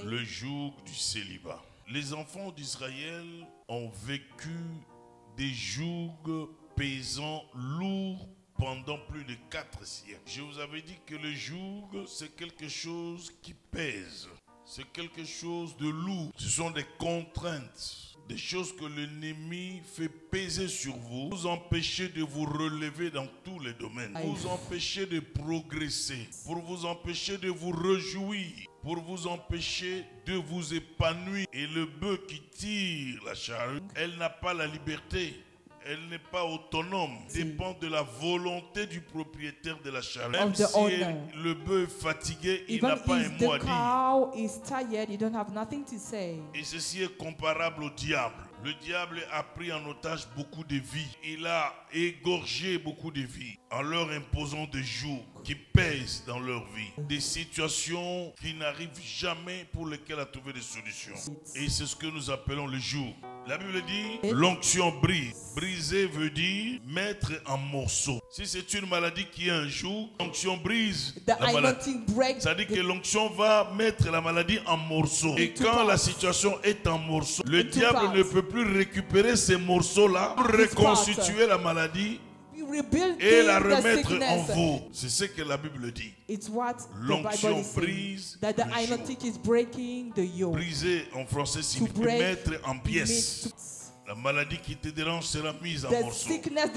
Le joug du célibat. Les enfants d'Israël ont vécu des jougs pesants, lourds, pendant plus de 4 siècles. Je vous avais dit que le joug, c'est quelque chose qui pèse. C'est quelque chose de lourd. Ce sont des contraintes, des choses que l'ennemi fait peser sur vous, vous empêcher de vous relever dans tous les domaines, vous empêcher de progresser, pour vous empêcher de vous réjouir, pour vous empêcher de vous épanouir. Et le bœuf qui tire la charrue, elle n'a pas la liberté. Elle n'est pas autonome, dépend de la volonté du propriétaire de la charrue. Même si le bœuf est fatigué, il n'a pas un mot à dire. Et ceci est comparable au diable. Le diable a pris en otage beaucoup de vies. Il a égorgé beaucoup de vies en leur imposant des jougs qui pèsent dans leur vie. Des situations qui n'arrivent jamais pour lesquelles il a trouvé des solutions. Et c'est ce que nous appelons le joug. La Bible dit, l'onction brise. Briser veut dire mettre en morceaux. Si c'est une maladie qui est un joug, l'onction brise la maladie. Ça dit que l'onction va mettre la maladie en morceaux. Et quand la situation est en morceaux, le diable ne peut plus récupérer ces morceaux-là pour reconstituer la maladie et la remettre en vous. C'est ce que la Bible dit. L'onction brise le joug. Briser en français signifie mettre en pièces. La maladie qui te dérange sera mise en morceaux.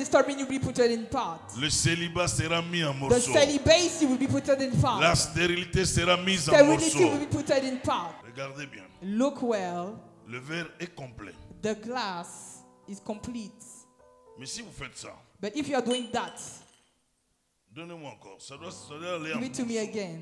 Le célibat sera mis en morceaux. La stérilité sera mise en morceaux. Regardez bien. Le verre est complet. The glass is complete. Mais si vous faites ça, but if you are doing that, donnez-moi encore. Ça doit aller en give it to me again.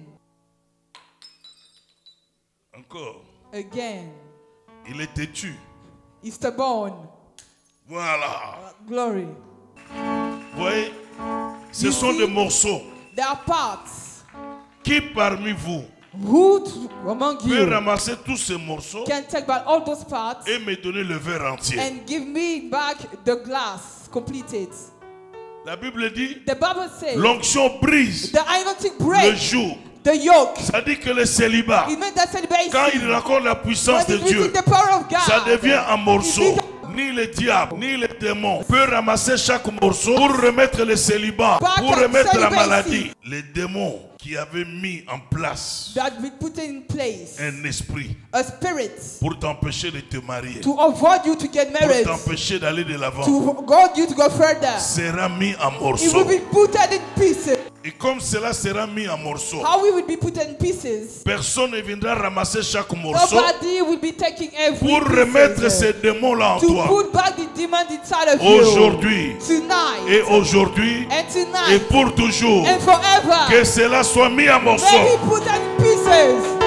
Encore. Again. Il est têtu. It's stubborn. Voilà. Glory. Vous voyez, ce sont des morceaux. There are parts. Qui parmi vous Who among peut you ramasser tous ces morceaux can take back all those parts et me donner le verre entier? and give me back the glass completed? La Bible dit, The Bible says, l'onction brise the anointing le breaks joug. the yoke. Ça dit que le célibat, It means that celebration, quand il rencontre la puissance de when it Dieu, meets the power of God, ça devient un morceau. it Ni le diable, ni les démons peut ramasser chaque morceau pour remettre le célibat, pour remettre la maladie. Les démons qui avaient mis en place that we put in place un esprit a spirit pour t'empêcher de te marier, to avoid you to get pour married, t'empêcher d'aller de l'avant, to God you to go further. sera mis en It morceaux. will be put in pieces. Et comme cela sera mis en morceaux, How we will be put in pieces. personne ne viendra ramasser chaque morceau Nobody will be taking every pour remettre ces démons-là en to toi. put back the demon inside of Aujourd'hui you. Tonight et aujourd'hui and et tonight pour toujours, and forever. que cela soit mis en morceaux. May he put in pieces.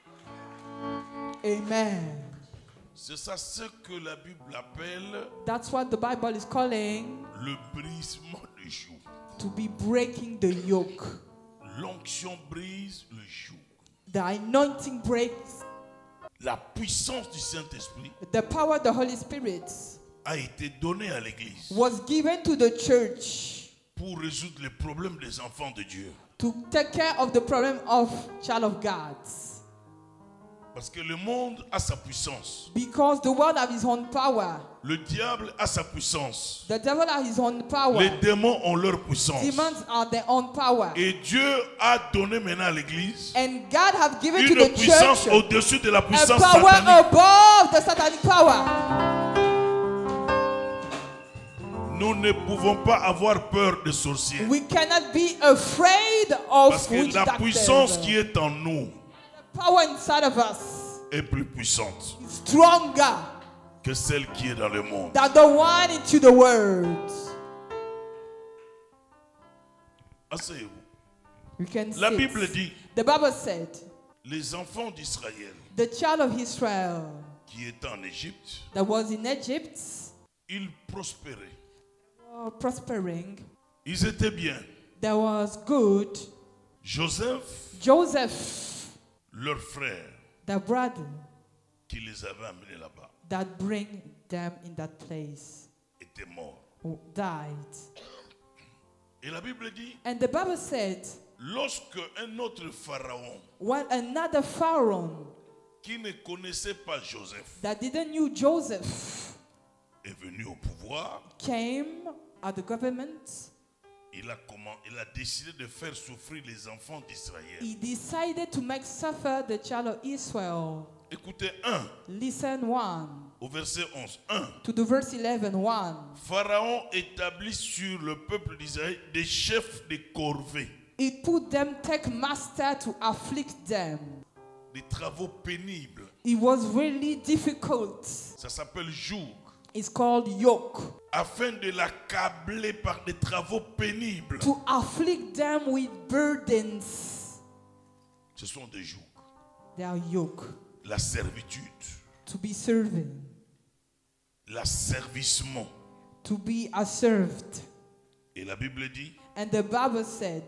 Amen. C'est ça ce que la Bible appelle That's what the Bible is calling le brisement du joug. to be breaking the yoke. L'onction brise le joug. The anointing breaks. La puissance du Saint-Esprit The power of the Holy Spirit a été donnée à l'Église was given to the church pour résoudre les problèmes des enfants de Dieu. to take care of the problem of child of God. Parce que le monde a sa puissance. Because the world has his own power. Le diable a sa puissance. The devil has his own power. Les démons ont leur puissance. Demons are their own power. Et Dieu a donné maintenant à l'Église And God has given to une the puissance church au-dessus de la a puissance power satanique. above the satanic power. Nous ne pouvons pas avoir peur des sorciers. We cannot be afraid of Parce que witch la doctors. puissance qui est en nous The power inside of us est plus puissante is stronger que celle qui est dans le monde. than the one into the world. Asseyez-vous. You can La sit. Bible dit, The Bible said, les enfants d'Israël the child of Israel qui étaient en Égypte, that was in Egypt ils prospéraient. were prospering. Ils étaient bien. That was good. Joseph, leur frère, the brother qui les avait amenés là-bas, that bring them in that place, était mort. who died. Et la Bible dit, And the Bible said, lorsque un autre pharaon when another Pharaoh qui ne connaissait pas Joseph, that didn't know Joseph, est venu au pouvoir. came at the government. Il a décidé de faire souffrir les enfants d'Israël. He decided to make suffer the child of Israel. Écoutez 1, Listen 1 au verset 11. 1. to the verse 11. 1. Pharaon établit sur le peuple d'Israël des chefs de corvée, It put them take master to afflict them. des travaux pénibles. It was really difficult. Ça s'appelle joug. It's called yoke. Afin de l'accabler par des travaux pénibles. To afflict them with burdens. Ce sont des jougs. They are yoke. La servitude, To be serving. l'asservissement. To be served. Et la Bible dit, And the Bible said,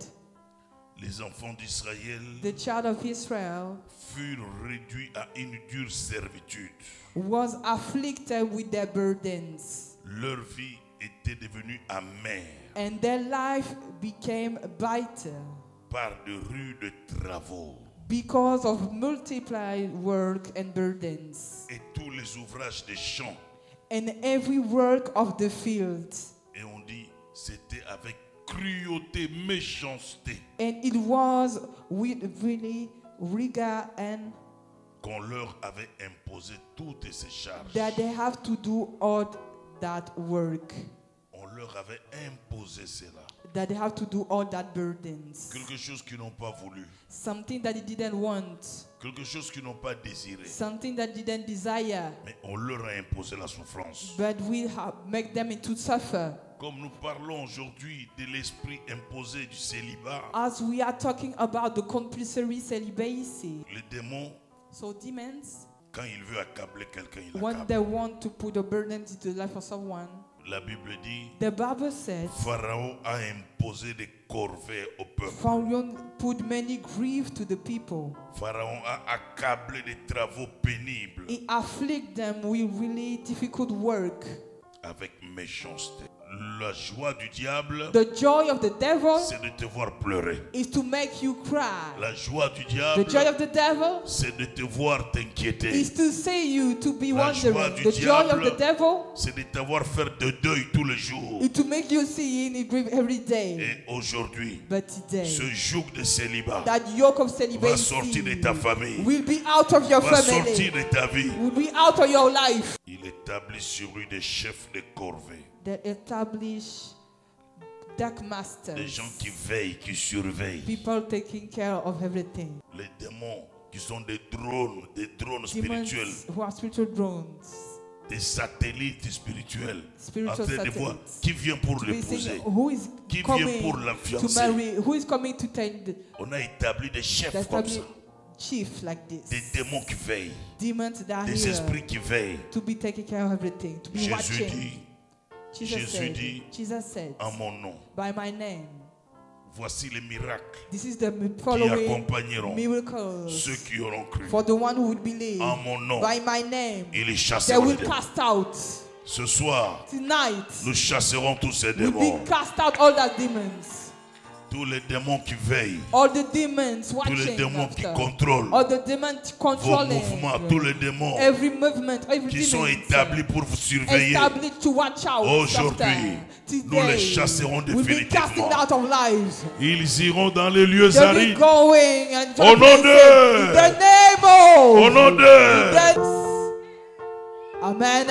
les enfants d'Israël the child of Israel furent réduits à une dure servitude. was afflicted with their burdens. Leur vie était devenue amère And their life became bitter par de rudes travaux. because of multiplied work and burdens. Et tous les ouvrages des champs. And every work of the field. Et on dit, c'était avec cruauté, méchanceté And it was with really rigor and qu'on leur avait imposé toutes ces charges. that they have to do all that work. On leur avait imposé cela. That they have to do all that burdens. Quelque chose qu'ils n'ont pas voulu. Something that they didn't want. Quelque chose qu'ils n'ont pas désiré. Something that didn't desire. Mais on leur a imposé la souffrance. But we have make them into suffer. Comme nous parlons aujourd'hui de l'esprit imposé du célibat, As we are talking about the compulsory celibacy. le démon, So demons, quand il veut accabler quelqu'un, il when accable. they want to put a burden into the life of someone, La Bible dit, the Bible said, Pharaon a imposé des corvées au peuple. Pharaoh put many grief to the people. Pharaon a accablé des travaux pénibles He afflict them with really difficult work. avec méchanceté. La joie du diable, The joy of the devil c'est de te voir pleurer. is to make you cry. La joie du The diable, joy of the devil c'est de te voir t'inquiéter. is to see you to be La joie wondering. du The joy of diable, the devil c'est de te voir faire de deuil tous les jours. is to make you see in grief every day. Et aujourd'hui, But today, ce joug de célibat that yoke of va celibacy sortir de ta famille, will be out of your va sortir family, de ta vie. will be out of your life. Il établit sur lui des chefs de corvée, They establish dark masters, des gens qui veillent, qui surveillent. people taking care of everything. Les démons qui sont des drones Demons spirituels, who are spiritual drones, des satellites spirituels, en spiritual train de voir satellites. qui vient pour To be saying, l'épouser. who is Qui vient coming pour la to fiancer. marry? Who is coming to take the On a établi des chefs that's comme probably ça, chief like this? des démons qui veillent, Demons that are des here esprits qui veillent. to be taking care of everything, to be Jésus watching. dit, Jesus said, en mon nom, by my name, voici les miracles this is the qui following accompagneront miracles ceux qui auront cru. for the one who would believe. En mon nom, By my name, ils les they chasseront. will les démons. cast out. Ce soir, Tonight, nous chasserons tous ces will démons. be cast out all the demons. Tous les démons qui veillent, All the demons tous watching les démons qui after. contrôlent All the demons vos controlling. mouvements, tous les démons Every movement, every qui sont demon établis pour vous surveiller. established to watch out. Aujourd'hui, after. nous les Today, chasserons we'll be casting définitivement. out of lives. Ils iront dans les lieux They'll be arides. going and Au nom places de- in the name of Au nom de- Jesus. Amen.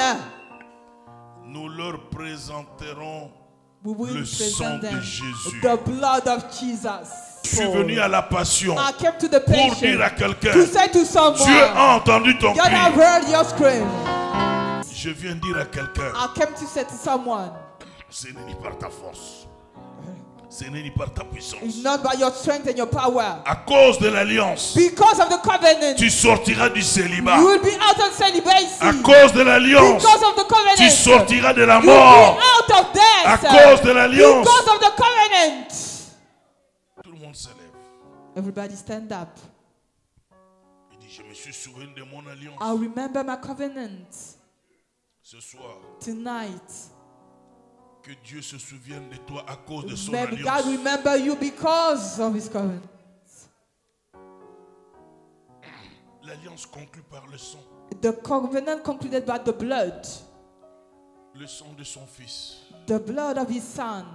Nous leur présenterons We will le sang present de them Jésus. the blood of Jesus. Je suis venu à la passion I came to the pour dire à patient quelqu'un, to say to someone, Dieu a entendu ton God have cri. heard your scream. Je viens dire à quelqu'un, I came to say to someone, ce n'est ni par ta force, ce n'est ni par ta it's puissance. not by your strength and your power. À cause de l'alliance, Because of the covenant, tu sortiras du célibat. you will be out of celibacy. À cause de l'alliance, Because of the covenant, tu sortiras de la you will mort. be out of death. À cause de l'alliance. Because of the covenant. Tout le monde se lève. Everybody stand up. Il dit, je me suis souvenu de mon alliance. I remember my covenant Ce soir, tonight. que Dieu se souvienne de toi à cause de son Maybe God alliance. remember you because of his covenant. L'alliance conclue par le sang. The covenant concluded by the blood. Le sang de son fils. The blood of his son.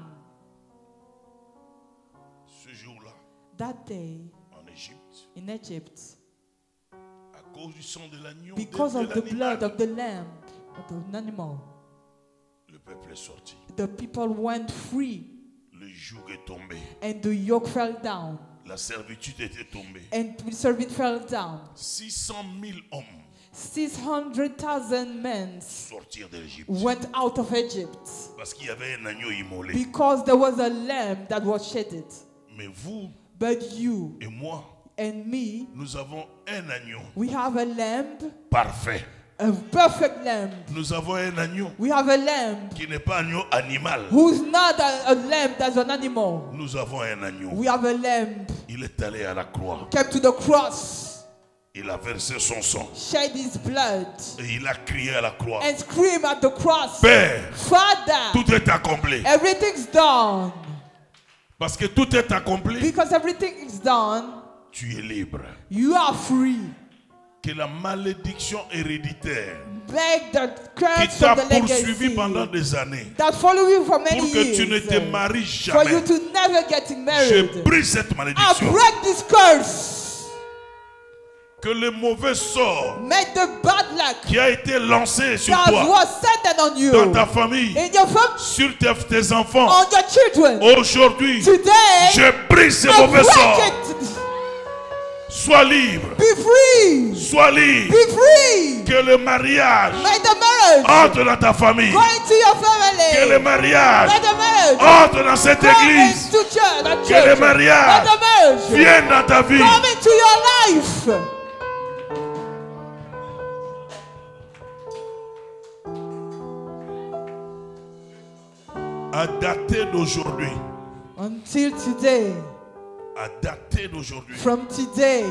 Ce jour-là, That day en Égypte, in Egypt, à cause du sang de l'agneau, because of the blood l'animal, of the lamb, of the animal, le peuple est sorti. the people went free Le joug est tombé. and the yoke fell down La servitude était tombée. and the servant fell down. 600 000 hommes 600,000 men sortirent de l'Égypte. went out of Egypt Parce qu'il y avait un agneau immolé. because there was a lamb that was shedded. Mais vous But you et moi, and me, nous avons un agneau we have a lamb, parfait. a perfect lamb. Nous avons un agneau We have a lamb qui n'est pas un agneau animal. who's not a lamb that's an animal. Nous avons un agneau. We have a lamb Il est allé à la croix. kept to the cross, Il a versé son sang. shed his blood, Et il a crié à la croix. and scream at the cross, Père, Father, tout est accompli. everything's done. Parce que tout est accompli, Because everything is done, tu es libre. you are free. Que la malédiction héréditaire Beg the qui curse t'a of the poursuivi legacy pendant des années that follow you for many pour que tu ne te years, maries for you jamais, to never getting je married. brise cette I malédiction. break this curse. Que le mauvais sort Make the bad luck qui a été lancé sur that toi, was sent on you, dans ta famille, in your family, sur tes enfants, on your children, aujourd'hui, today, je brise ces I mauvais sorts. break it. Sois libre. Be free. Sois libre. Be free. Que le mariage Make the marriage entre dans ta famille. go into your family. Que le mariage Let the marriage entre dans cette go église. into church. The Que le church. mariage Let the marriage vienne dans ta vie. come into your life. À dater d'aujourd'hui. Until today, À dater d'aujourd'hui. from today,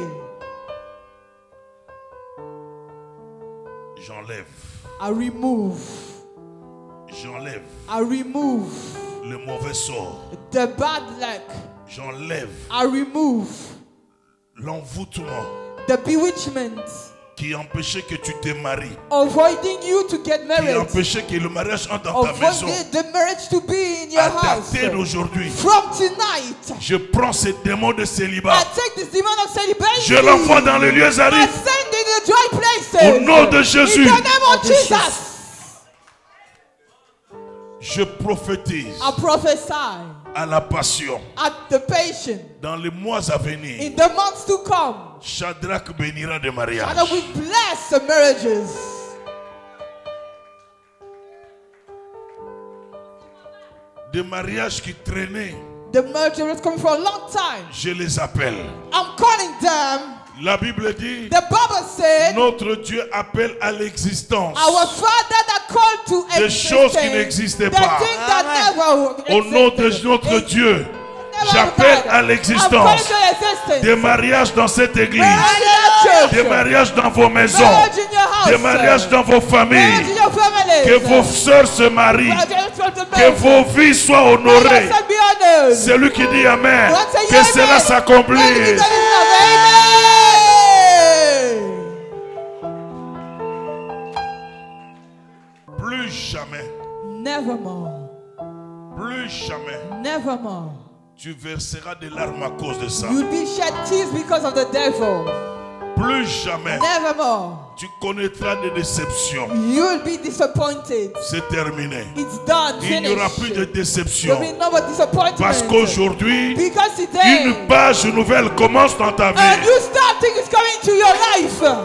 J'enlève. I remove Le mauvais sort. the bad luck. J'enlève I remove l'envoûtement the bewitchment, qui empêchait que tu te maries. avoiding you to get Qui married, empêchait que le mariage entre dans ta maison. avoiding the marriage to be in your À house. dater d'aujourd'hui. From tonight, Je prends ces démons de célibat. I take this demon of celibate. Je l'envoie dans les lieux I arides. send in the dry places. Au nom de Jésus. In the name of Jesus. Je prophétise I prophesy à la passion. at the patient Dans les mois à venir, in the months to come. Shadrach bénira des mariages. Father, we bless the marriages. Des mariages qui traînaient, The marriages was coming for a long time. je les appelle. I'm calling them. La Bible dit, The Bible said, notre Dieu appelle à l'existence our Father that called to des existence, choses qui n'existaient the pas. thing that never Au nom de existed. notre It Dieu, never j'appelle existed. à I'm l'existence calling to existence. des mariages dans cette église, Marriage in your church. des mariages dans vos maisons, Marriage in your house. des mariages dans vos Marriage familles, in your families. que vos sœurs se marient, que Que vos vies soient honorées. be honored. Celui qui dit Amen, Once a que year, cela amen. s'accomplisse. Amen. Plus jamais, Nevermore. plus jamais, Nevermore. tu verseras des larmes à cause de ça. You'll be shed tears because of the devil. Plus jamais, Nevermore. tu connaîtras des déceptions. You'll be disappointed. C'est terminé. It's done. Il n'y aura plus de Finished. déception. There'll be no more disappointment. Parce qu'aujourd'hui, Because today, une page nouvelle commence dans ta a vie. new starting is coming to your life.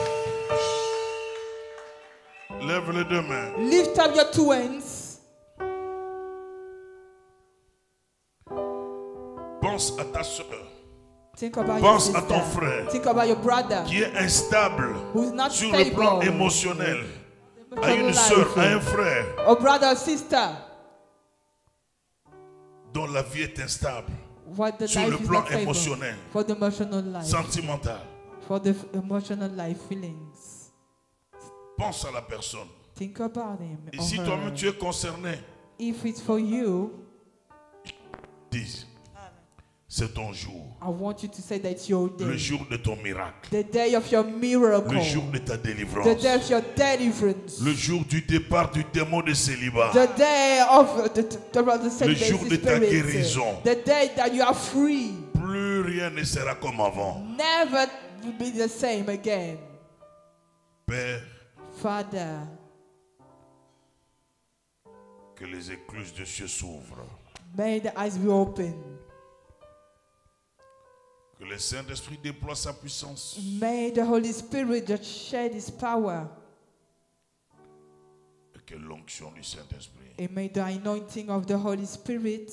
Lève les deux mains. Lift up your two hands. Pense à ta soeur Think about Pense your à sister. ton frère Think about your brother qui est instable who's not sur stable. le plan émotionnel. À Emotional une soeur, life. à un frère Or brother or sister. dont la vie est instable, What the sur life le is plan not stable. émotionnel, For the emotional life. sentimental. For the emotional life feelings. Pense à la personne. Think about him. Et or si her. toi-même tu es concerné, If it's for you, dis, c'est ton jour. I want you to say that it's your Le day. jour de ton miracle. The day of your miracle. Le jour de ta The délivrance. day of your deliverance. Le jour du départ du démon de célibat. The day of the Le jour de ta guérison. The day that you are free. Plus rien ne sera comme avant. Never will be the same again. Père, Father, que les écluses de cieux s'ouvrent. may the eyes be open. Que le Saint-Esprit déploie sa puissance. May the Holy Spirit just shed His power. Et que l'onction du Saint-Esprit And may the anointing of the Holy Spirit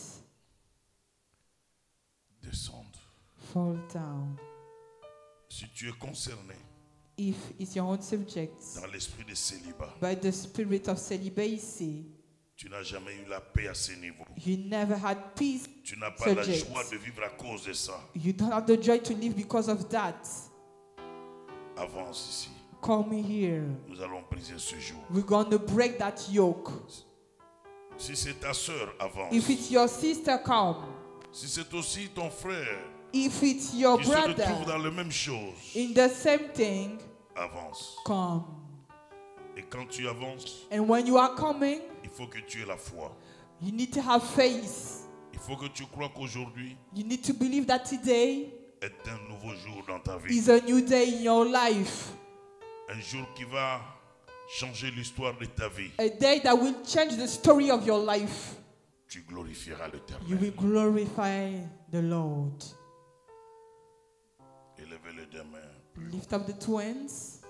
descende. fall down. Si tu es concerné If it's your own subject dans l'esprit de célibat, by the spirit of celibacy, tu n'as jamais eu la paix à ce niveau. you never had peace. Tu n'as pas la Subject. joie de vivre à cause de ça. You don't have the joy to live because of that. Avance ici. Come here. Nous allons briser ce jour. We're going to break that yoke. Si c'est ta sœur, avance. If it's your sister, come. Si c'est aussi ton frère If it's your qui se retrouve brother dans la même chose, in the same thing, avance. come. Et quand tu avances, And when you are coming, il faut que tu aies la foi. you need to have faith. Il faut que tu crois qu'aujourd'hui You need to believe that today est un nouveau jour dans ta vie. is a new day in your life. Un jour qui va changer l'histoire de ta vie. A day that will change the story of your life. Tu glorifieras You l'Éternel. will glorify the Lord. Élevez les deux mains. Lift up the two hands.